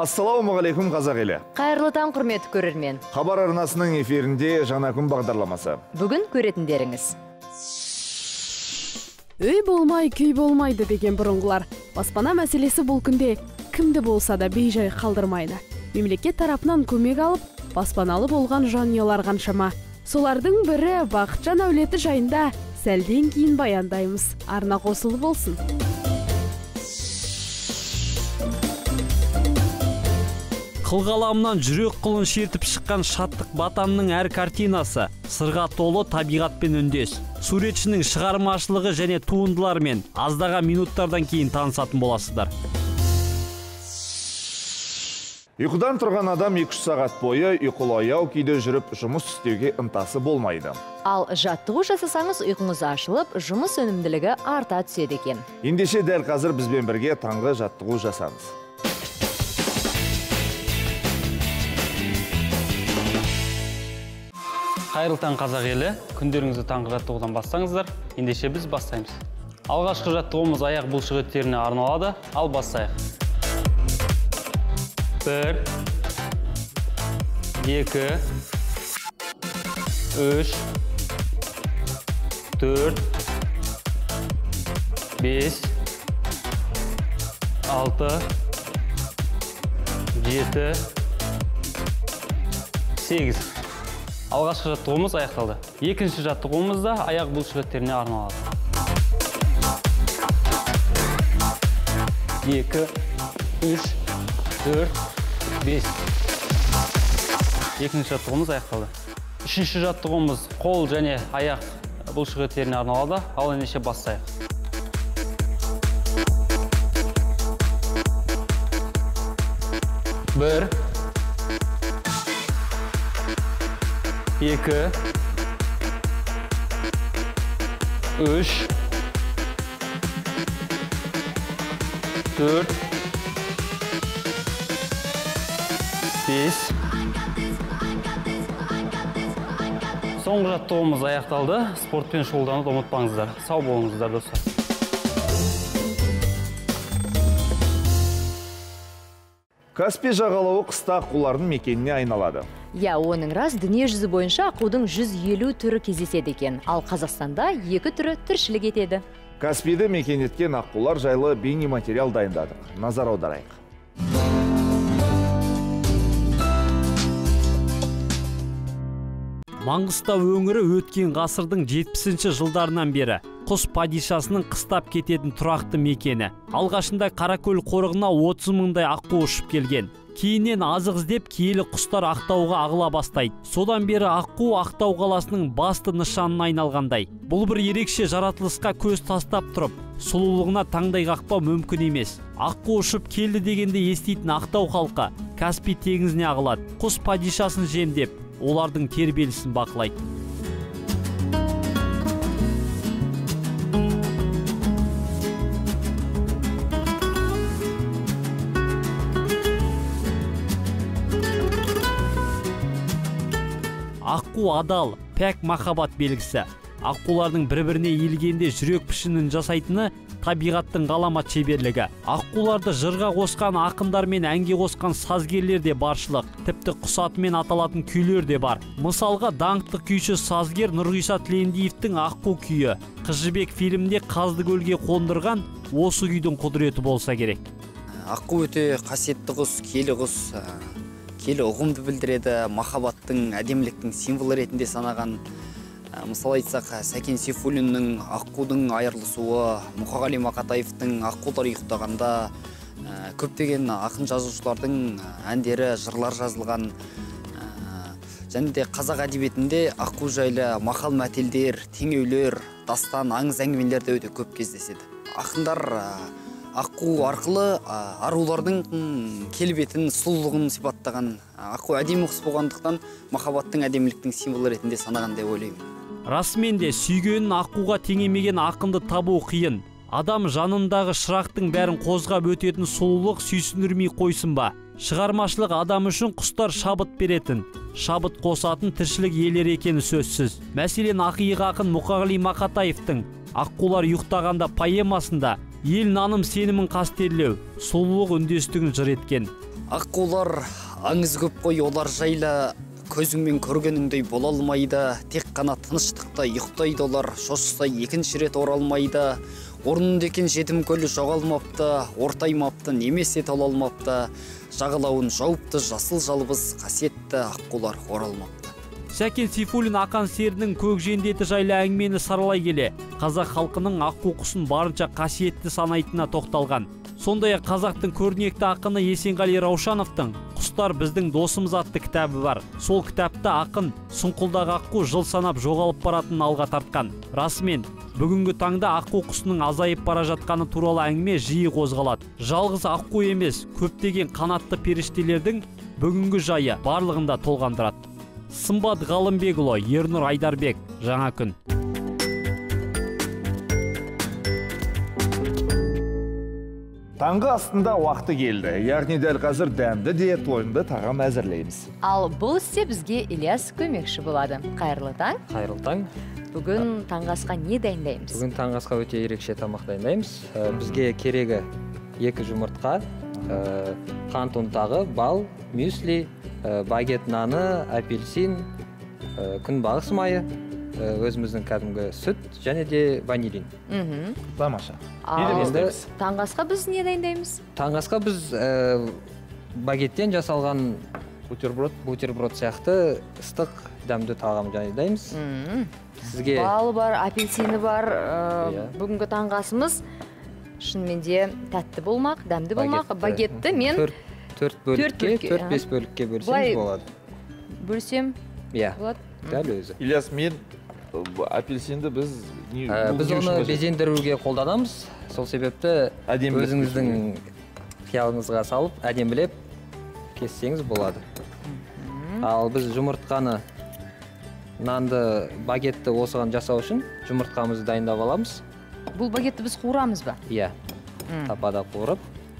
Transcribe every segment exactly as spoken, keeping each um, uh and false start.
Ассалаумағалейкум қазақ елі. Қайырлы таң құрметті көрермен. Хабар арнасының эфирінде жаңа күн бағдарламасы. Бүгін көретіндеріңіз. Үй болмай, күй болмайды деген бұрынғылар. Баспана мәселесі бұл күнде кімді болса да бейжай қалдырмайды. Мемлекет тарапынан көмек алып, баспаналы болған жанұялар қаншама. Солардың бірі Бақытжан әулеті жайында сәлден кейін баяндаймыз. Арна қосылы болсын. Қылғаламнан жүрек құлын шертіп шыққан шаттық батанның әр картинасы сырға толы табиғатпен үндес. Суретшінің шығармашылығы және туындылармен аздаған минуттардан кейін танысатын боласыздар. Ұйқыдан тұрған адам екі үш сағат бойы ұйқылаяу күйде жүріп жұмыс істеуге ынтасы болмайды. Ал жаттығу жасасаңыз ұйқыңыз ашылып, жұмыс өнімділігі арта түседі екен. Ендеше дәл қазір бізбен бірге таңғы жаттығу жасаңыз. Қайырлы таң қазақ елі, күндеріңізді таңғы жаттығудан бастаңыздар. Ендеше біз бастаймыз. Алғашқы жаттығуымыз аяқ бұлшық еттеріне арналады. Ал бастайық. Бір, екі, үш, төрт, бес, алты, жеті, сегіз. Алғашқы жаттығуымыз аяқталды. Екінші жаттығуымыз да аяқ бұлшық еттеріне арналады. Екі, үш, төрт, бес. Екінші жаттығуымыз аяқталды. Үшінші жаттығуымыз қол және аяқ бұлшық еттеріне арналады. Ал ендеше бастайық. Бір, екі, үш, төрт, бес. Соңғы жаттығуымыз аяқталды. Спортпен шұғылдануды ұмытпаңыздар. Сау болыңыздар, достар. Каспий жағалауы қыста аққулардың мекеніне айналады. Я, оның рас, дүние жүзі бойынша аққудың жүз елу түрі кездеседі екен. Ал Қазақстанда екі түрі тіршілік етеді. Каспийді мекен еткен аққулар жайлы бейнематериал дайындадық. Назар аударайық. Маңғыстау өңірі өткен ғасырдың жетпісінші жылдарынан бері құс падишасының қыстап кететін тұрақты мекені. Алғашында Қаракөл қорығына отыз мыңдай аққу ұшып келген. Кейіннен азық іздеп киелі құстар Ақтауға ағыла бастайды. Содан бері аққу Ақтау қаласының басты нышанына айналғандай. Бұл бір ерекше жаратылысқа көз тастап тұрып, сұлулығына таңдай қақпау мүмкін емес. Аққу ұшып келді дегенде еститін Ақтау халқы Каспий теңізіне ағылады. Құс падишасын жемдеп, олардың тербелісін бақылайды. Аққу адал, пәк махаббат белгісі. Аққулардың бір-біріне иілгенде жүрек пішінін жасайтыны табиғаттың ғаламат шеберлігі. Аққуларды жырға қосқан ақындар мен әнге қосқан сазгерлер де баршылық. Тіпті құс атымен аталатын күйлер де бар. Мысалға даңқты күйші сазгер Нұрғиса Тілендиевтің Аққу күйі Қыз жібек фильмінде Қазды көлге қондырған осы күйдің құдіреті болса керек. Аққу өте қасиетті құс, киелі құс, киелі ұғымды білдіреді, махаббаттың, әдеміліктің символы ретінде санаған. Мысалы айтсақ, Сәкен Сейфуллиннің Аққудың айырылысуы, Мұқағали Мақатаевтың Аққулар ұйықтағанда, көптеген ақын жазушылардың әндері, жырлар жазылған. Және де қазақ әдебиетінде аққу жайлы мақал мәтелдер, теңеулер, дастан, аңыз әңгімелер де өте көп кездеседі. Ақындар аққу арқылы арулардың келбетін, сұлулығын сипаттаған. Аққу әдемі құс болғандықтан махаббаттың, әдеміліктің символы ретінде санаған деп ойлаймын. Расымен де сүйгенін аққуға теңемеген ақынды табу қиын. Адам жанындағы шырақтың бәрін қозғап өтетін сұлулық сүйсіндірмей қойсын ба? Шығармашылық адам үшін құстар шабыт беретін, шабыт қосатын тіршілік иелері екені сөзсіз. Мәселен, ақиық ақын Мұқағали Мақатаевтың Аққулар ұйықтағанда поэмасында ел наным сенімін қастерлеу, сұлулық үндестігін жыр еткен. Аққулар аңыз көп қой, олар жайлы көзіңмен көргеніңдей бола алмайды. Тек қана тыныштықта ұйықтайды олар, шошса екінші рет оралмайды. Орнында екен жетім көлі жоғалмапты, ортаймапты, немесе тола алмапты. Жағалауын жауыпты жасыл жалбыз, қасиетті аққулар оралмапты. Сәкен Сейфуллин ақан серінің көк жендеті жайлы әңгімені саралай келе, қазақ халқының аққу құсын барынша қасиетті санайтынына тоқталған. Сондай-ақ қазақтың көрнекті ақыны Есенғали Раушановтың «Құстар біздің досымыз» атты кітабы бар. Сол кітапта ақын сұңқылдағы аққу жыл санап жоғалып баратынын алға тартқан. Расымен, бүгінгі таңда аққу құсының азайып бара жатқаны туралы әңгіме жиі қозғалады. Жалғыз аққу емес, көптеген қанатты періштелердің бүгінгі жайы барлығында толғандырады. Сымбат Ғалымбекұлы, Ернұр Айдарбек, Жаңа күн. Таңғы астында уақыты келді. Яғни дәл қазір дәмді де тойымды тағам әзірлейміз. Ал бұл істе бізге Ильяс көмекші болады. Қайырлы таң. Қайырлы таң. Бүгін таңғы асқа не дайындаймыз? Бүгін таңғы асқа өте ерекше тамақ дайындаймыз. Бізге керегі екі жұмыртқа, қант ұнтағы, бал, мюсли, багет наны, апельсин, күнбағыс майы, өзіміздің кәдімгі сүт және де ванилин. Тамаша. Ал таңғы асқа біз не дайындаймыз? Таңғы асқа біз багеттен жасалған Бутерброд. бутерброд сияқты ыстық дәмді тағам дайындаймыз. Сізге Балы бар, апельсины бар. Бүгінгі таңғы асымыз шынымен де тәтті болмақ, дәмді болмақ. Багетті мен төрт бөлікке, төрт бес бөлікке бөлсеңіз болады. Бөлсем Иә, болады. дәл өзі. Ильяс, мен апельсинді біз Біз оны безендіруге қолданамыз. Сол себепті өзіңіздің қиялыңызға салып, әдемілеп кессеңіз болады. Ал біз жұмыртқаны, нанды, багетті осыған жасау үшін жұмыртқамызды дайындап аламыз. Бұл багетті біз қуырамыз ба? Иә, тапада қуырып,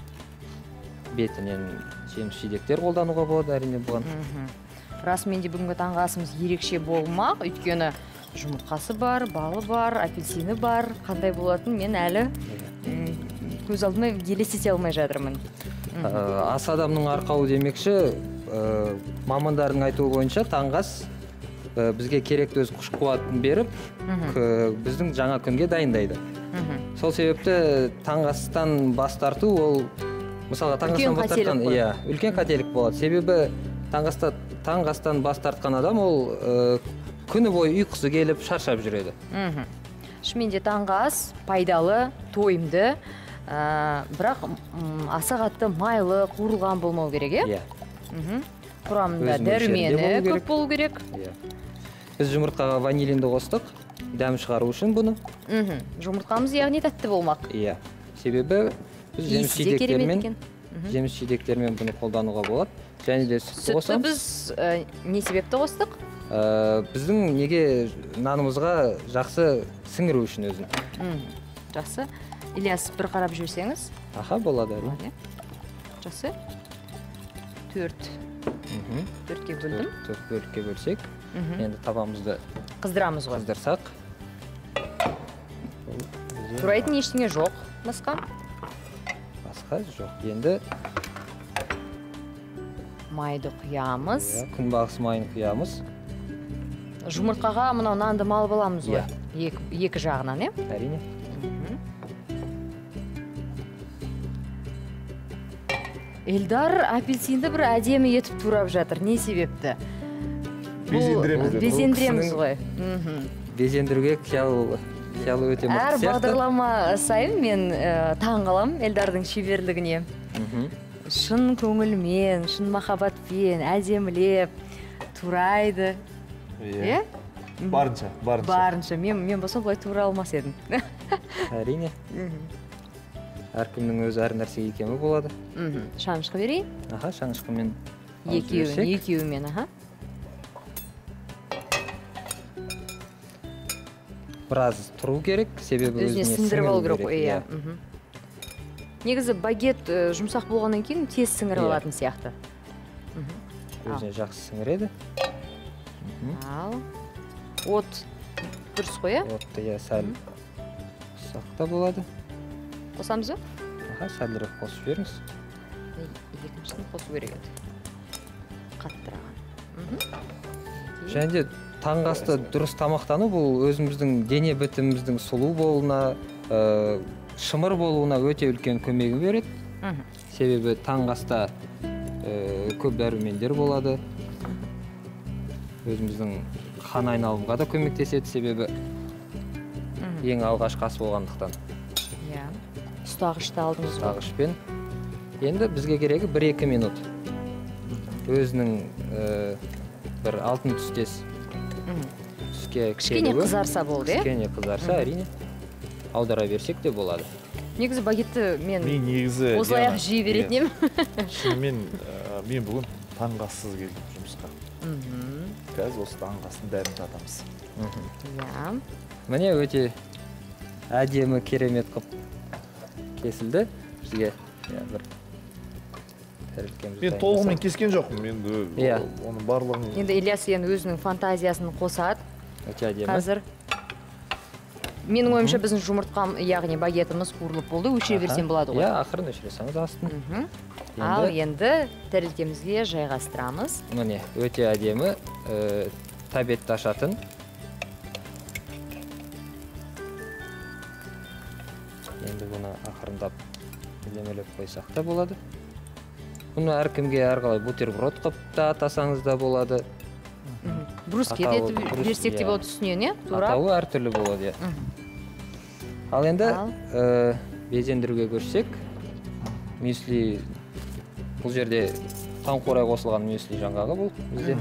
бетінен жеміс-жидектер қолдануға болады, әрине бұған. Расымен де бүгінгі таңғы асымыз ерекше болмақ, өйткені жұмыртқасы бар, балы бар, апельсины бар. Қандай болатын мен әлі көз алдыма елестете алмай жатырмын. Ас адамның арқауы демекші, мамандардың айтуы бойынша таңғы ас бізге керекті өз күш қуатын беріп, біздің жаңа күнге дайындайды. Сол себепті таңғы астан бас тарту ол мысалға таңғы астан бас тартқан, иә, үлкен қателік болады. Себебі таңғы астан бас тартқан адам ол күні бойы ұйқысы келіп шаршап жүреді. Шынымен де таңғы ас пайдалы, тойымды, бірақ аса қатты майлы, қуырылған болмау керек, е? Иә. Құрамында дәрумені көп болу керек. Біз жұмыртқаға ванилинді қостық, дәм шығару үшін бұны. Жұмыртқамыз яғни тәтті болмақ. Иә. Себебі біз жеміс-жидектермен жеміс-жидектермен бұны қолдануға болады. Және де сүтті қосамыз. Сүтті біз не себепті қостық? Біздің неге нанымызға жақсы сіңіру үшін өзін. Жақсы. Ильяс, бір қарап жүрсеңіз? Аха, болады әрине. Жақсы. Төрт. Төртке бөлдім. Төрт бөлікке бөлсек. Енді табамызды қыздырамыз ғой. Қыздырсақ. Турайтын ештеңе жоқ, басқа? Басқа жоқ. Енді майды құямыз. Күнбағыс майын құямыз. Жұмыртқаға мынау нанды малып аламыз ғой. Екі жағынан, е? Әрине. Эльдар апельсинді бір әдемі етіп турап жатыр. Не себепті? Безендіреміз. Безендіреміз ғой. Безендіруге қиялы өте мықты сияқты. Әр бағдарлама сайын мен таң қалам Эльдардың шеберлігіне. Шын көңілмен, шын махаббатпен, әдемілеп турайды. Е? Барынша, барынша. Барынша. Мен болса бұлай тура алмас едім. Әрине. Әркімнің өзі әр нәрсеге икемі болады. Шанышқы берейін? Аха, шанышқымен екеуімен, аха. Біраз тұру керек, себебі өзіне сіңдіріп алу керек. Негізі багет жұмсақ болғаннан кейін тез сіңіріп алатын сияқты. Өзіне жақсы сіңіреді. Ал. От дұрыс қой, е? Отты, е, сәл ұсақ та болады. Қосамыз ба? Аха, сәлірек қосып жіберіңіз. екіншісін қосу керек еді қаттыраған. және де таңғы аста дұрыс тамақтану бұл өзіміздің дене бітіміміздің сұлу болуына, ә, шымыр болуына өте үлкен көмегі береді. Себебі таңғы аста ә, көп дәрумендер болады. Өзіміздің қан айналымға да көмектеседі, себебі ең алғашқы ас болғандықтан. Иә. Ұстағышты алдыңыз ғой. Ұстағышпен. Енді бізге керегі бір-екі минут. Өзінің ә, бір алтын түстес түске кішкене қызарса болды, е? Кішкене қызарса, әрине. Аудара берсек те болады. Негізі багетті мен Мен негізі осылай ақ жей беретін едім. Шынымен мен бүгін таңғы ассыз келдім жұмысқа. Қазір осы таңғы астың дәмін татамыз. Иә. Міне өте әдемі, керемет қып кесілді бізге. Бір тәрілкемізді Мен толығымен кескен жоқпын, енді оның барлығын... Енді Ильяс енді өзінің фантазиясын қосады. Өте әдемі. Қазір менің ойымша біздің жұмыртқам, яғни багетіміз қуырылып болды, өшіре берсем болады ғой. Иә, ақырын өшіресеңіз астын. Ал енді тәрелкемізге жайғастырамыз. Міне өте әдемі, тәбетті ашатын. Енді бұны ақырындап елемелеп қойсақ та болады. Бұны әркімге әрқалай бутерброд қып та атасаңыз да болады. Брускет етіп берсек те болады үстінен, е? Атауы әртүрлі болады, е. Ал енді безендіруге көрсек, мюсли, бұл жерде таңқурай қосылған мюсли жаңғағы бұл бізде.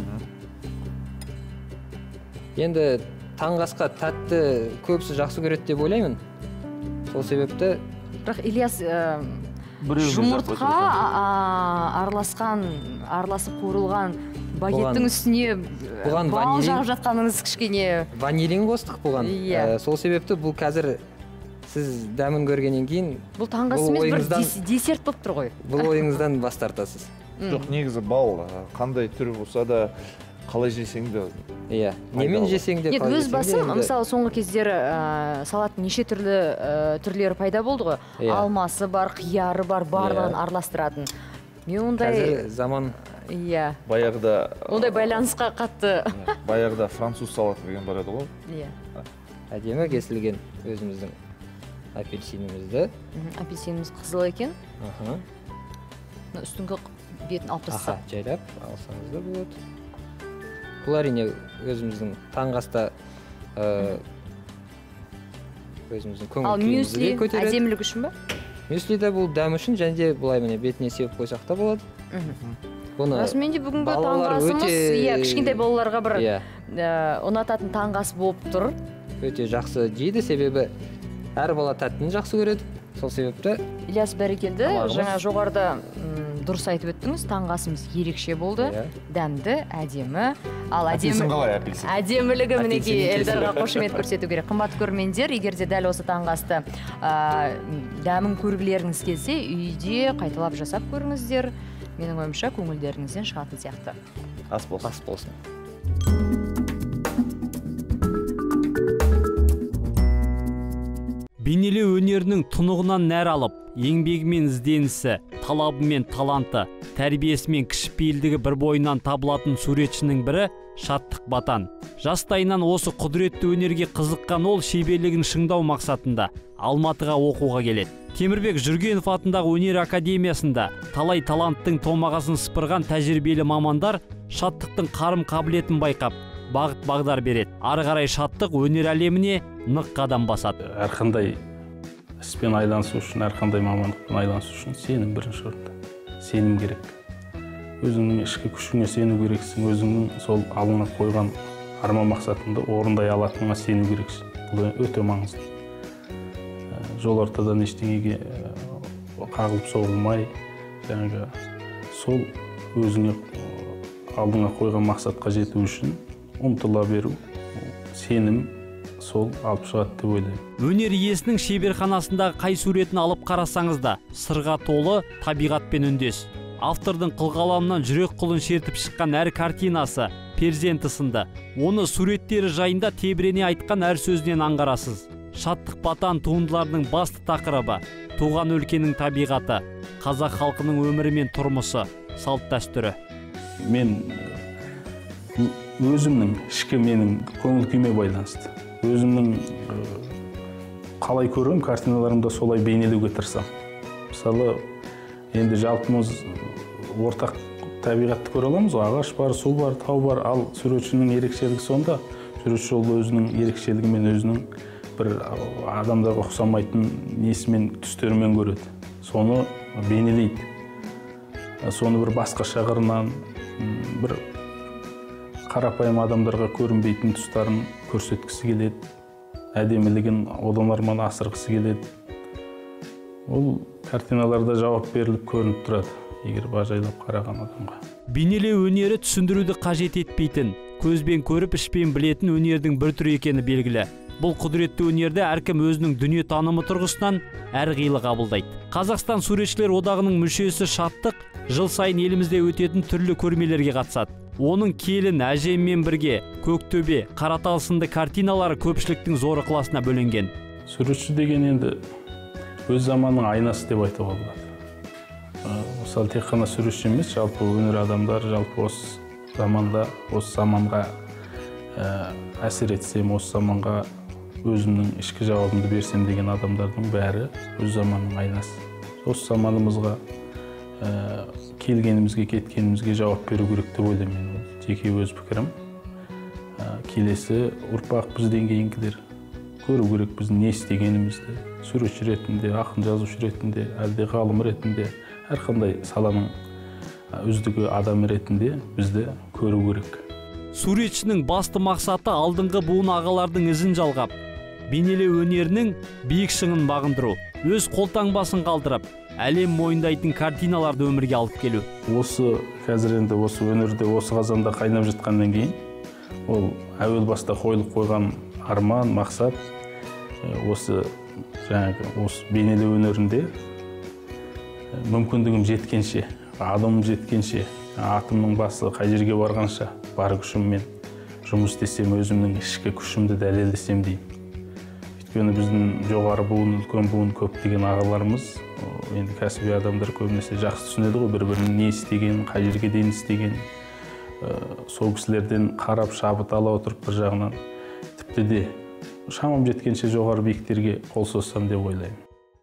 Енді таңғы асқа тәтті көбісі жақсы көреді деп ойлаймын. Сол себепті... Бірақ Ильяс жұмыртқа араласқан, араласып қуырылған багеттің үстіне бал жағып жатқаныңыз кішкене... Ванилин қостық бұған. Сол себепті бұл қазір сіз дәмін көргеннен кейін... Бұл таңғы асымыз бір десерт болып тұр ғой. Бұл ойыңыздан бас тартасыз. Жоқ, негізі бал қандай түрі болса да қалай жесең де... Иә, немен жесең де қалай жесең де... Өз басым, мысалы, соңғы кездері салаттың неше түрлері пайда болды ғой. Алмасы бар, қияры бар, барлығын араластыратын. Мен ондай... Қазір заман... Иә. Баяғыда... Ондай байланысқа қатты... Баяғыда француз салаты деген бар еді ғой. Иә. Әдемі кесілген өзіміздің апельсинімізді. Апельсиніміз қызыл екен. Үстіңгі бетін алып тастаса. Жайлап алсаңыз да болады. Бұл әрине өзіміздің таңғы аста өзіміздің көңіл күйімізді де көтереді. Ал мюсли әдемілік үшін ба? Мюсли де бұл дәм үшін, және де бұлай міне бетіне сеуіп қойсақ та болады. Расымен де бүгінгі таңғы асымыз, иә, кішкентай балаларға бір ұнататын таңғы ас болып тұр. Өте жақсы жейді, себебі әр бала тәттіні жақсы көреді. Сол себепті... Ильяс бәрекелді, жаңа жоғарыда дұрыс айтып өттіңіз, таңғы асымыз ерекше болды, дәмді, әдемі. Ал әдемілігі мінекей Эльдарға қошемет көрсету керек. Қымбатты көрермендер, егер де дәл осы таңғы асты дәмін көргілеріңіз келсе, үйде қайталап жасап көріңіздер. Менің ойымша көңілдеріңізден шығатын сияқты. Ас болсын. Ас болсын. Бейнелеу өнерінің тұнығынан нәр алып, еңбегімен ізденісі, талабымен таланты, тәрбиесімен кішіпейілдігі бір бойынан табылатын суретшінің бірі Шаттық Батан. Жастайынан осы құдіретті өнерге қызыққан ол шеберлігін шыңдау мақсатында Алматыға оқуға келеді. Темірбек Жүргенов атындағы өнер академиясында талай таланттың томағасын сыпырған тәжірибелі мамандар Шаттықтың қарым қабілетін байқап, бағыт бағдар береді. Ары қарай Шаттық өнер әлеміне нық қадам басады. Әрқандай іспен айланысу үшін, әрқандай мамандықпен айланысу үшін сенім бірінші орында. Сенім керек. Өзіңнің ішкі күшіңе сену керексің, өзіңнің сол алыңа қойған арман мақсатыңды орындай алатыныңа сену керексің. Бұл өте маңызды. Жол ортадан ештеңеге қағылып соғылмай, жаңағы сол өзіңе алдыңа қойған мақсатқа жету үшін ұмтыла беру, сенім сол алып шығады деп ойлаймын. Өнер иесінің шеберханасындағы қай суретін алып қарасаңыз да, сырға толы, табиғатпен үндес. Автордың қылқаламынан жүрек құлын шертіп шыққан әр картинасы, перзенті сынды. Оны суреттері жайында тебірене айтқан әр сөзінен аңғарасыз. Шаттық батан туындыларының басты тақырыбы туған өлкенің табиғаты, қазақ халқының өмірі мен тұрмысы, салт дәстүрі. Мен өзімнің ішкі менің көңіл күйме байланысты. Өзімнің қалай көрем, картиналарымда солай бейнелеуге тырысам. Мысалы, енді жалпымыз ортақ табиғатты көре аламыз, ағаш бар, су бар, тау бар, ал суретшінің ерекшелігі сонда. Суретші ол өзінің ерекшелігімен, өзінің бір адамдарға ұқсамайтын несімен, түстерімен көреді. Соны бейнелейді. Соны бір басқаша қырынан, бір қарапайым адамдарға көрінбейтін тұстарын көрсеткісі келеді. Әдемілігін одан арман асырғысы келеді. Ол картиналарда жауап беріліп көрініп тұрады, егер бажайлап қараған адамға. Бейнелеу өнері түсіндіруді қажет етпейтін, көзбен көріп, ішпен білетін өнердің бір түрі екені белгілі. Бұл құдіретті өнерді әркім өзінің дүние танымы тұрғысынан әрқилы қабылдайды. Қазақстан суретшілер одағының мүшесі Шаттық жыл сайын елімізде өтетін түрлі көрмелерге қатысады. Оның келін әжеммен бірге Көктөбе, Қаратал сынды картиналары көпшіліктің зор ықыласына бөленген. Суретші деген енді өз заманның айнасы деп айтуға болады. Мысалы, тек қана суретші емес, жалпы өнер адамдар, жалпы осы заманда, осы заманға әсер етсем, осы заманға өзімнің ішкі жауабымды берсем деген адамдардың бәрі өз заманның айнасы. Осы заманымызға келгенімізге, кеткенімізге жауап беру керек деп ойлаймын. Жеке өз пікірім. Келесі ұрпақ бізден кейінгілер көру керек біздің не істегенімізді. Суретші ретінде, ақын жазушы ретінде, әлде ғалым ретінде, әрқандай саланың үздігі адам ретінде бізді көру керек. Суретшінің басты мақсаты алдыңғы буын ағалардың ізін жалғап, бейнелеу өнерінің биік шыңын бағындыру, өз қолтаңбасын қалдырып, әлем мойындайтын картиналарды өмірге алып келу. Осы қазір енді осы өнерде осы қазанда қайнап жатқаннан кейін, ол әуел баста қойылып қойған арман, мақсат, осы жаңағы осы бейнелеу өнерінде мүмкіндігім жеткенше, адамым жеткенше, атымның басы қай жерге барғанша бар күшіммен жұмыс істесем, өзімнің ішкі күшімді дәлелдесем деймін. Өйткені біздің жоғары буын, үлкен буын көптеген ағаларымыз, енді кәсіби адамдар көбінесе жақсы түсінеді ғой, бір-бірінің не істеген, қай жерге дейін істеген. Сол кісілерден қарап шабыт ала отырып бір жағынан тіпті де шамам жеткенше жоғары биіктерге қол созсам деп ойлаймын.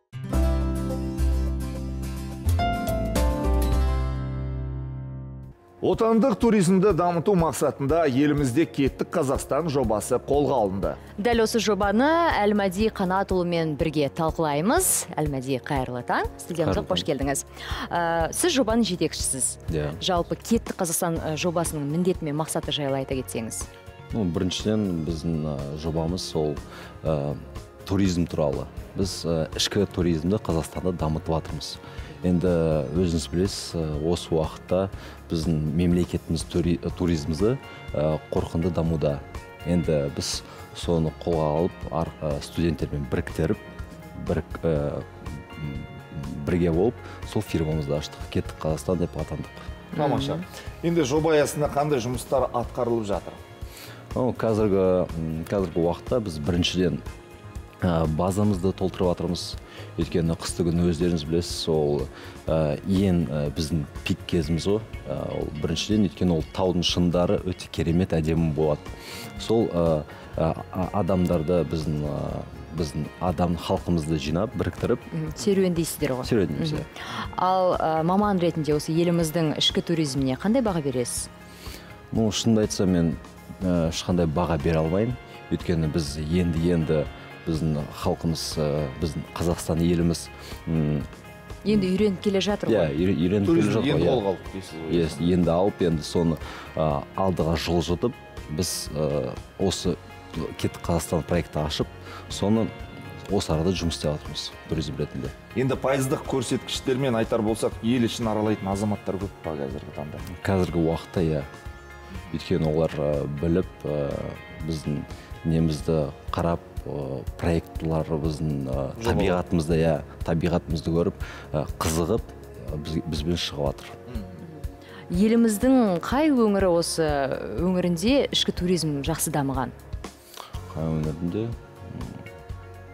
Отандық туризмді дамыту мақсатында елімізде Кеттік Қазақстан жобасы қолға алынды. Дәл осы жобаны Әлмәди Қанатұлымен бірге талқылаймыз. Әлмәди, қайырлы таң. Студиямызға қош келдіңіз. Сіз жобаның жетекшісіз. Жалпы Кеттік Қазақстан жобасының міндеті мен мақсаты жайлы айта кетсеңіз. Біріншіден біздің жобамыз сол туризм туралы. Біз ішкі туризмді Қазақстанда дамытып жатырмыз. Енді өзіңіз білесіз, осы уақытта біздің мемлекетіміз туризмді қорқынды дамуда. Енді біз соны қолға алып, студенттермен біріктіріп, бірге болып, сол фирмамызды аштық. Кеттік Қазақстан деп атандық. Тамаша. Енді жоба аясында қандай жұмыстар атқарылып жатыр? Қазіргі уақытта біз біріншіден базамызды толтырып жатырмыз. Өйткені қысты күні өздеріңіз білесіз, ол ең біздің пик кезіміз ғой. Біріншіден, өйткені ол таудың шыңдары өте керемет әдемі болады. Сол адамдарды біздің адам халқымызды жинап, біріктіріп серуендейсіздер ғой. Серуендейміз. Ал маман ретінде осы еліміздің ішкі туризміне қандай баға бересіз? Ну, шынымды айтсам, мен ешқандай баға бере алмаймын. Өйткені біз енді-енді біздің халқымыз, біздің Қазақстан еліміз енді үйреніп келе жатыр ғой. Үйреніп келе жатыр ғой. Енді қолға алып дейсіз ғой. Енді алып, енді соны алдыға жылжытып, біз осы Кеттік Қазақстан проекті ашып, соны осы арада жұмыс істеп жатырмыз туризм ретінде. Енді пайыздық көрсеткіштермен айтар болсақ, ел ішін аралайтын азаматтар көп па қазіргі таңда? Қазіргі уақытта, иә. Өйткені олар біліп, біздің немізді қарап, проектлары біздің табиғатымызды, иә, табиғатымызды көріп, қызығып, бізбен шығып жатыр. Еліміздің қай өңірі осы өңірінде ішкі туризм жақсы дамыған? Қай өңірінде?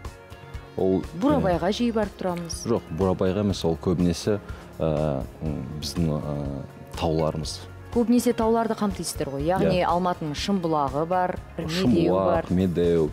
ол бурабайға жиі барып тұрамыз. Жоқ, бурабайға емес, ол көбінесе біздің тауларымыз. Көбінесе тауларды қамтисыздар ғой. Яғни Алматының Шымбұлағы бар, Медеу бар. Шымбұлақ, Медеу,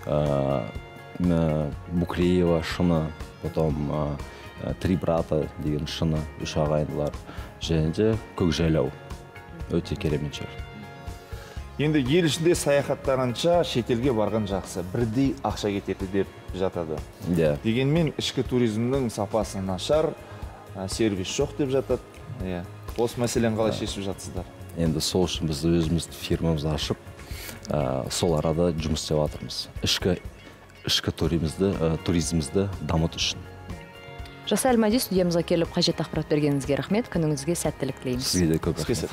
Букреева шыны, потом Три брата деген шыны, үш ағайындылар, және де Көкжайлау. Өте керемет жер. Енді ел ішінде саяхаттағанша шетелге барған жақсы, бірдей ақша кетеді деп жатады. Дегенмен ішкі туризмнің сапасы нашар, сервис жоқ деп жатады. Осы мәселені қалай шешіп жатсыздар? Енді сол үшін біз өзімізді фирмамызды ашып, сол арада жұмыс істеп жатырмыз. Ішкі туризмімізді дамыту үшін. Жаса Әлмәди, студиямызға келіп қажет ақпарат бергеніңізге рахмет, күніңізге сәттілік тілейміз. Сізге де көп рахмет.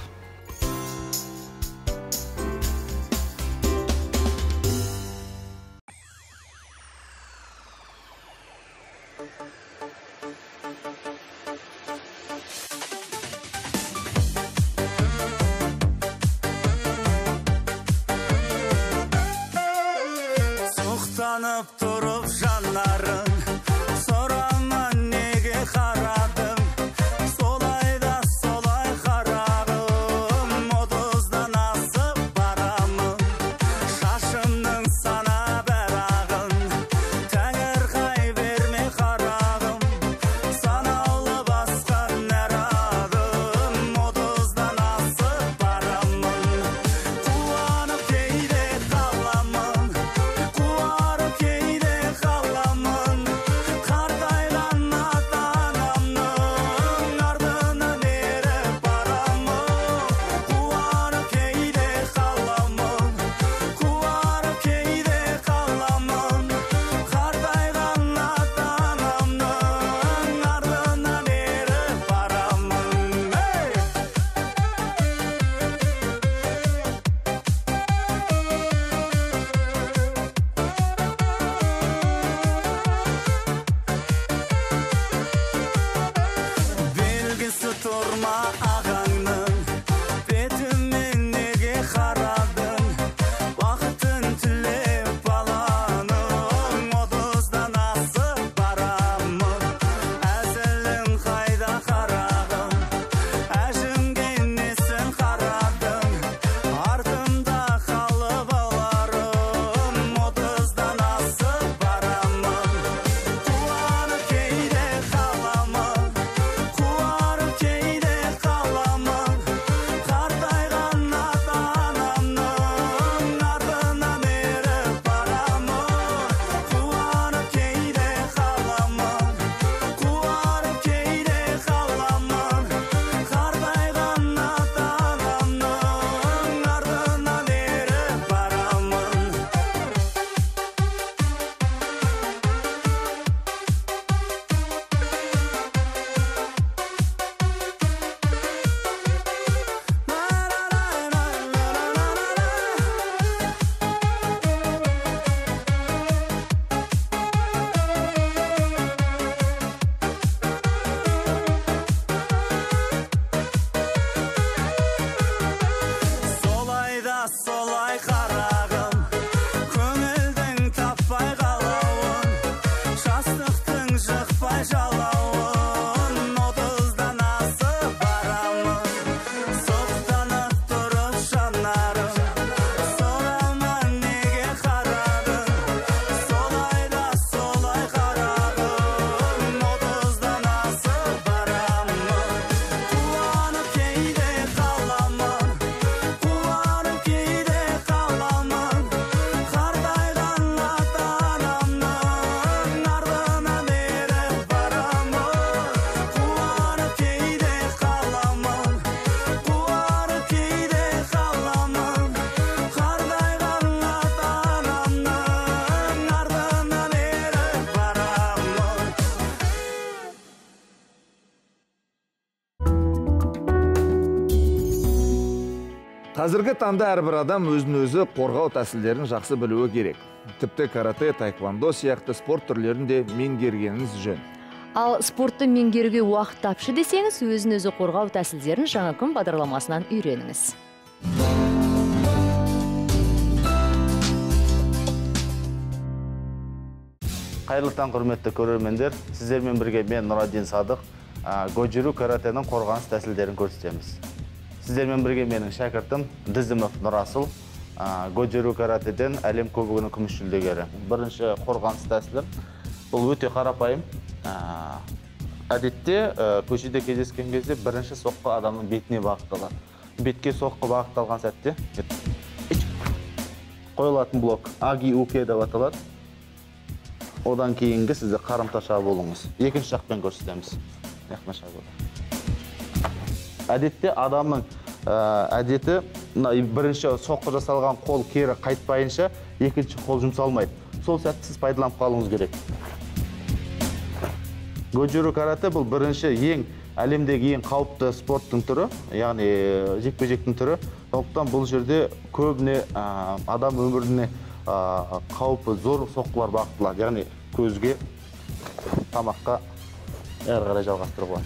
Соқтанып тұрып жанарың, сұрама неге қарадың, солай да солай қарағым, отыздан асып барамын, шашымның санап әрағын, тәңір қай берме қарағым, санаулы басқан әр адым, отыздан асып барамын, қуанып кейде қаламын, қуарып кейде қаламын, қартайған ата-анамның артынан еріп барамын, қуарып кейде қаламын, қуарып кейде қаламын, қартайған ата-анамның артынан еріп барамын. Белгісі тұрма ағаңның, бетімен неге қарадың, уақытын тілеп баланың, отыздан асып барамын, әзілің қайда қарағым, әжімге несін қарадың, артымда қалып аларым, отыздан асып барамын, қуанып кейде қаламын, қуарып кейде қаламын, қартайған ата-анамның артынан еріп барамын, қуанып кейде қаламын, қуарып кейде қаламын, қартайған ата-анамның артынан еріп барамын. Солай да солай қарағым, көңілдің таппай қалауын, жастықтың жықпай жалауын, отыздан асып барамын, соқтанып тұрып жанарым, сұрама неге қарадың, солай да солай қарағым, отыздан асып барамын, қуанып кейде қаламын, қуарып кейде қаламын, қартайған ата-анамның артынан еріп барамын, қуанып кейде қаламын, қуарып кейде қаламын, қартайған ата-анамның артынан еріп барамын. Қазіргі таңда әрбір адам өзін өзі қорғау тәсілдерін жақсы білуі керек. Тіпті карате, таеквондо сияқты спорт түрлерін де меңгергеніңіз жөн. Ал спортты меңгеруге уақыт тапшы десеңіз, өзін өзі қорғау тәсілдерін жаңа күн бағдарламасынан үйреніңіз. Қайырлы таң, құрметті көрермендер. Сіздермен бірге мен Нұрадин Садық, Годжиру каратенің қорғаныс тәсілдерін көрсетеміз. Сіздермен бірге менің шәкіртім Дізімов Нұрасыл, Годжиру каратеден әлем кубогының күміс жүлдегері. Бірінші қорғаныс тәсілі. Бұл өте қарапайым. Әдетте көшеде кездескен кезде бірінші соққы адамның бетіне бағытталады. Бетке соққы бағытталған сәтте қойылатын блок аги-уке деп аталады. Одан кейінгі сізде қарымта шабуылыңыз. Екінші жақпен көрсетеміз. Әдетте адамның әдеті бірінші соққы жасалған қол кері қайтпайынша екінші қол жұмсалмайды. Сол сәтті сіз пайдаланып қалуыңыз керек. Годжиру карате бұл бірінші ең әлемдегі ең қауіпті спорттың түрі, яғни жекпе-жектің түрі. Сондықтан бұл жерде көбіне адам өміріне қауіпі зор соққылар бағытталады, яғни көзге, тамаққа әрі қарай жалғастыруға.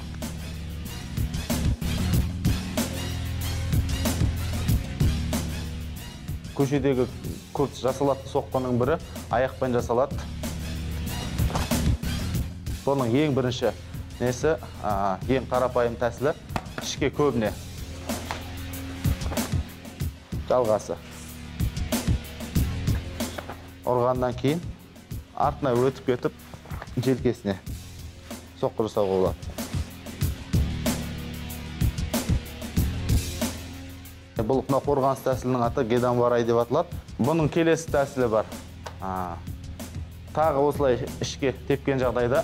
Көшедегі көп жасалатын соққының бірі аяқпен жасалады. Соның ең бірінші несі, ең қарапайым тәсілі ішке көбіне жалғасы. Ұрғаннан кейін артына өтіп кетіп, желкесіне соққы жасауға болады. Бұл қорғаныс тәсілінің аты геданварай деп аталады. Бұның келесі тәсілі бар. Тағы осылай ішке тепкен жағдайда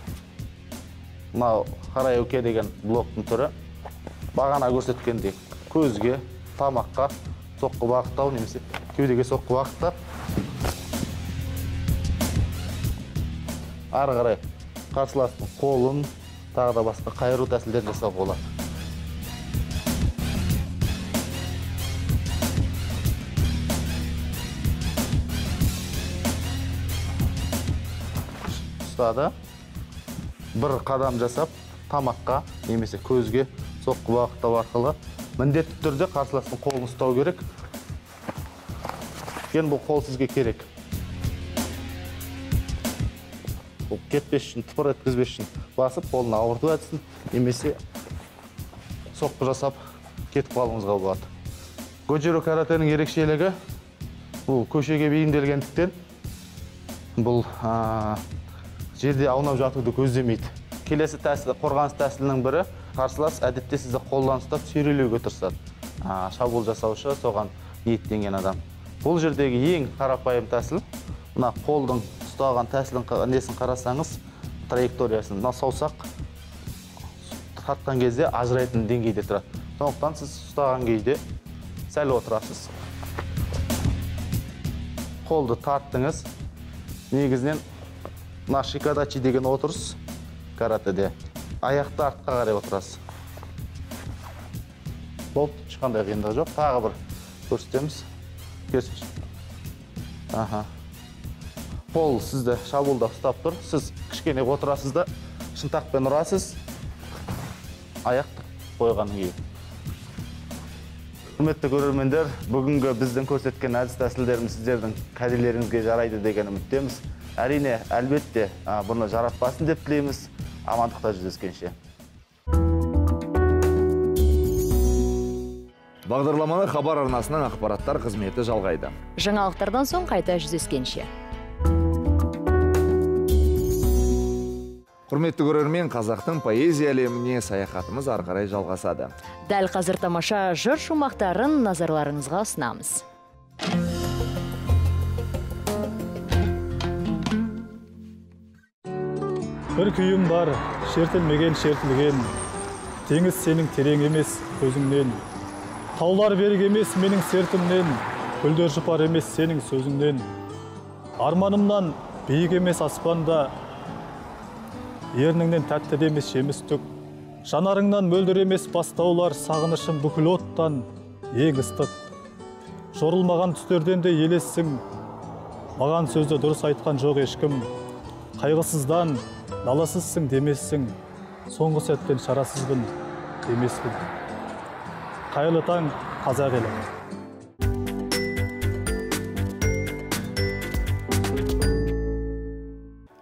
мынау харай-уке деген блоктың түрі бағана көрсеткендей көзге, тамаққа соққы бағыттау немесе кеудеге соққы бағыттап ары қарай қарсыластың қолын, тағы да басқа қайыру тәсілдерін жасауға болады. Ұстады. Бір қадам жасап, тамаққа немесе көзге соққы бағыттау арқылы міндетті түрде қарсыластың қолын ұстау керек. Кен бұл қол сізге керек. Бұл кетпес үшін, тыпыр еткізбес үшін басып, қолын ауырту әтсін, немесе соққы жасап кетіп қалуыңызға болады. Годжиру каратенің ерекшелігі бұл көшеге бейімделгендіктен бұл жерде аунап жатуды көздемейді. Келесі тәсілі, қорғаныс тәсілінің бірі, қарсылас әдетте сізді қолдан ұстап сүйрелеуге тырысады. Шабуыл жасаушы, соған ниеттенген адам. Бұл жердегі ең қарапайым тәсіл, мына қолдың ұстаған тәсілін несін қарасаңыз, траекториясын, мына саусақ тартқан кезде ажырайтын деңгейде тұрады. Сондықтан сіз ұстаған кезде сәл отырасыз. Қолды тарттыңыз. Негізінен мына шикадачи деген отырыс каратеде. Аяқты артқа қарай отырасыз. Болды, ешқандай қиындығы жоқ. Тағы бір көрсетеміз. Көрсетші. Аха. Қол сізді шабуылда ұстап тұр. Сіз кішкене отырасыз да, шынтақпен ұрасыз. Аяқты қойғаннан кейін. Құрметті көрермендер, бүгінгі біздің көрсеткен әдіс тәсілдеріміз сіздердің кәделеріңізге жарайды деген үміттеміз. Әрине, әлбетте, бұны жаратпасын деп тілейміз. Амандықта жүздескенше. Бағдарламаны хабар арнасының ақпараттар қызметі жалғайды. Жаңалықтардан соң қайта жүздескенше. Құрметті көрермен, қазақтың поэзия әлеміне саяхатымыз ары қарай жалғасады. Дәл қазір тамаша жыр шумақтарын назарларыңызға ұсынамыз. Бір күйім бар, шертілмеген шертілген, теңіз сенің терең емес көзіңнен, таулар берік емес менің сертімнен, гүлдер жұпар емес сенің сөзіңнен, арманымнан биік емес аспанда, ерніңнен тәтті демес жеміс түк, жанарыңнан мөлдір емес бастаулар, сағынышым бүкіл оттан ең ыстық. Жорылмаған түстерден де елессің, маған сөзді дұрыс айтқан жоқ ешкім, қайғысыздан наласызсың демессің, соңғы сәттен шарасызбын демеспін. Қайырлы таң, қазақ елі.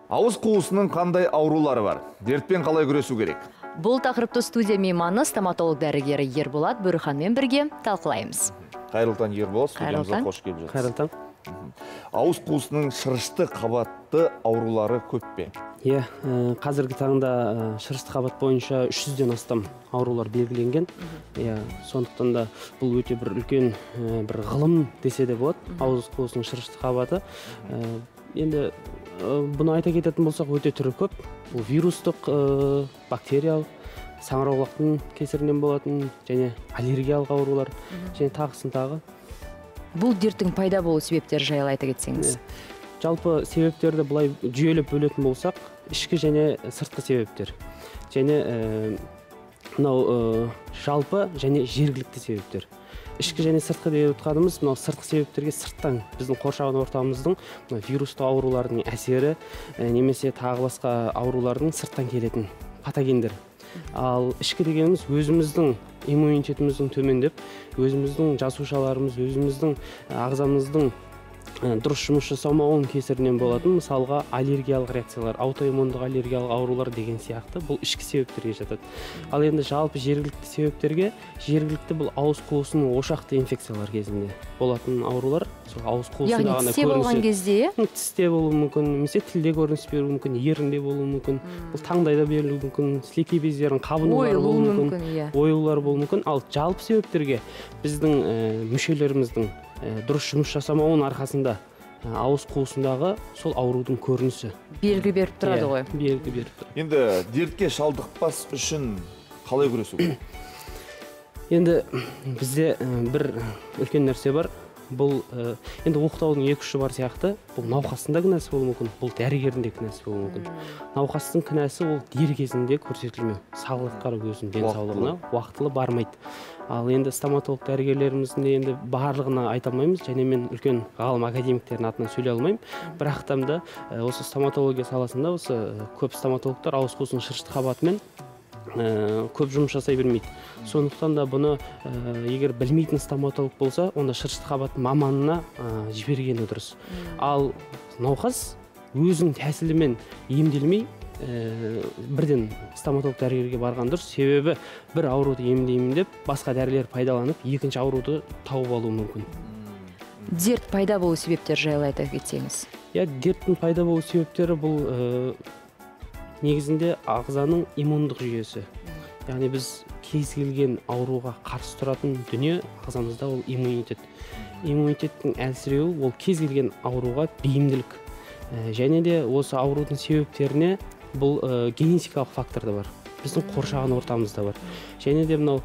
Ауыз қуысының қандай аурулары бар? Дертпен қалай күресу керек? Бұл тақырыпты студия мейманы стоматолог дәрігері Ерболат Бөріханмен бірге талқылаймыз. Қайырлы таң Ерболат, студиямызға қош келіп жатсыз. Қайырлы таң. Ауыз қуысының шырышты қабатты аурулары көп пе? Иә, қазіргі таңда шырышты қабат бойынша үш жүзден астам аурулар белгіленген. Иә, сондықтан да бұл өте бір үлкен бір ғылым десе де болады, ауыз қуысының шырышты қабаты. Енді бұны айта кететін болсақ, өте түрі көп. Бұл вирустық, бактериялық, саңырауқұлақтың кесірінен болатын, және аллергиялық аурулар, және тағысын тағы. Бұл дерттің пайда болу себептері жайлы айта кетсеңіз. Жалпы себептерді былай жүйелеп бөлетін болсақ, ішкі және сыртқы себептер. Және мынау жалпы және жергілікті себептер. Ішкі және сыртқы деп отқанымыз, мынау сыртқы себептерге сырттан біздің қоршаған ортамыздың вирусты аурулардың әсері, немесе тағы басқа аурулардың сырттан келетін патогендер. Ал ішкі дегеніміз өзіміздің иммунитетіміздің төмендеп, өзіміздің жасушаларымыз, өзіміздің ағзамыздың дұрыс жұмыс жасамауының кесірінен болатын, мысалға аллергиялық реакциялар, аутоиммундық аллергиялық аурулар деген сияқты, бұл ішкі себептерге жатады. Ал енді жалпы жергілікті себептерге, жергілікті бұл ауыз қуысының ошақты инфекциялар кезінде болатын аурулар, сол ауыз қуысында ғана көрініседі. Яғни тісте болған кезде, тісте болуы мүмкін, немесе тілде көрініс беруі мүмкін, ерінде болуы мүмкін, бұл таңдайда берілуі мүмкін, сілекей бездерінің қабынулары болуы мүмкін, ойылулар болуы мүмкін. Ал жалпы себептерге біздің мүшелеріміздің дұрыс жұмыс жасамауының арқасында ауыз қуысындағы сол аурудың көрінісі белгі беріп тұрады ғой. Белгі беріп тұрады. Енді дертке шалдықпас үшін қалай күресу керек? Енді бізде бір үлкен нәрсе бар. Бұл енді оқтаудың екі ұшы бар сияқты, бұл науқастың да кінәсі болуы мүмкін, бұл дәрігердің де кінәсі болуы мүмкін. Науқастың кінәсі ол дер кезінде көрсетілмеу, сағлық қарау өзінің денсаулығына уақытылы бармайды. Ал енді стоматолог дәрігерлеріміздің енді барлығына айта алмаймыз, және мен үлкен ғалым академиктердің атынан сөйлей алмаймын. Бірақ та осы стоматология саласында осы көп стоматологтар ауыз қуысының шырышты қабатымен көп жұмыс жасай бермейді. Сондықтан да бұны егер білмейтін стоматолог болса, онда шырышты қабат маманына жібергені дұрыс. Ал науқас өзінің тәсілімен емделмей бірден стоматолог дәрігерге барған дұрыс. Себебі бір ауруды емдеймін деп басқа дәрілер пайдаланып, екінші ауруды тауып алуы мүмкін. Дерт пайда болу себептері жайлы айта кетсеңіз. Иә, дерттің пайда болу себептері бұл негізінде ағзаның иммундық жүйесі. Яғни біз кез келген ауруға қарсы тұратын дүние ағзамызда ол иммунитет. Иммунитеттің әлсіреуі ол кез келген ауруға бейімділік. Және де осы аурудың себептеріне бұл генетикалық фактор да бар. Біздің қоршаған ортамызда бар. Және де мынау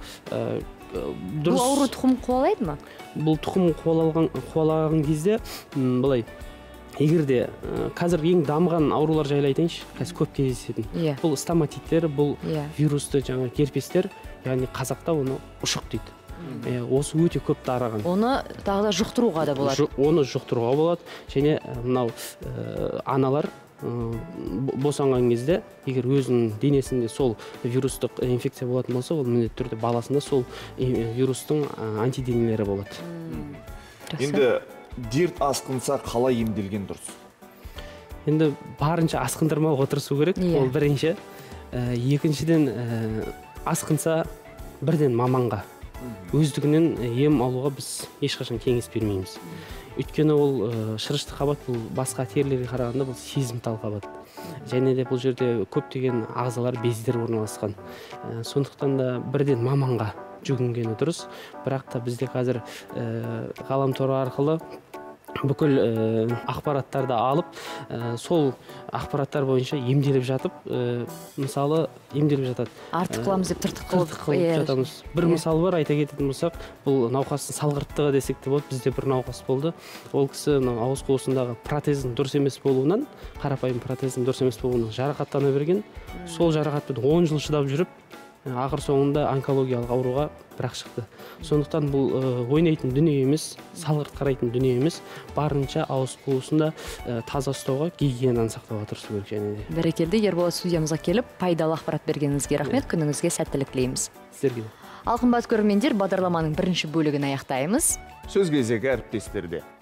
бұл ауру тұқым қуалайды ма? Бұл тұқым қуалаған кезде былай, егер де қазір ең дамыған аурулар жайлы айтайыншы, қазір көп кездесетін. Бұл стоматиттер, бұл вирусты жаңа герпестер, яғни қазақта оны ұшық дейді. Осы өте көп тараған. Оны тағы да жұқтыруға да болады. Оны жұқтыруға болады. Және мынау аналар босанған кезде, егер өзінің денесінде сол вирустық инфекция болатын болса, ол міндетті түрде баласында сол вирустың антиденелері болады. Енді дерт асқынса қалай емделген дұрыс? Енді барынша асқындырмауға тырысу керек, ол бірінші. Екіншіден, асқынса бірден маманға, өздігінен ем алуға біз ешқашан кеңес бермейміз. Өйткені ол шырышты қабат, бұл басқа терілерге қарағанда бұл сезімтал қабат. Және де бұл жерде көптеген ағзалар, бездер орналасқан. Сондықтан да бірден маманға жүгінгені дұрыс. Бірақ та бізде қазір ғаламтор арқылы бүкіл ақпараттарды алып, сол ақпараттар бойынша емделіп жатып, мысалы емделіп жатады. Артық қыламыз деп тыртық қылып жатамыз. Бір мысал бар, айта кететін болсақ, бұл науқастың салғырттығы десек те болады. Бізде бір науқас болды. Ол кісі ауыз қуысындағы протездің дұрыс емес болуынан, қарапайым протездің дұрыс емес болуынан жарақаттана берген. Сол жарақатпен он жыл шыдап жүріп, ақыр соңында онкологиялық ауруға бірақ шықты. Сондықтан бұл ойнайтын дүние емес, салғырт қарайтын дүние емес, барынша ауыз қуысында таза ұстауға, гигиенаны сақтауға тырысу керек. Және де бәрекелді, Ерболат студиямызға келіп, пайдалы ақпарат бергеніңізге рахмет, күніңізге сәттілік тілейміз. Сіздерге. Ал қымбатты көрермендер, бағдарламаның бірінші бөлігін аяқтаймыз. Сөз кезегі әріптестерде.